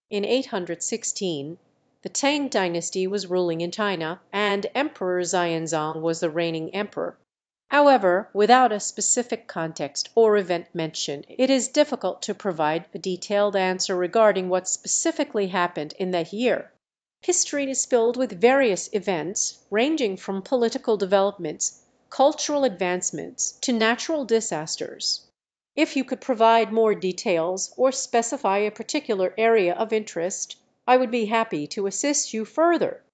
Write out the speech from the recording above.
In 816 the Tang dynasty was ruling in China, and Emperor Xianzong was the reigning emperor. However, without a specific context or event mention, it is difficult to provide a detailed answer regarding what specifically happened in that year. History is filled with various events, ranging from political developments, cultural advancements, to natural disasters. If you could provide more details or specify a particular area of interest, I would be happy to assist you further.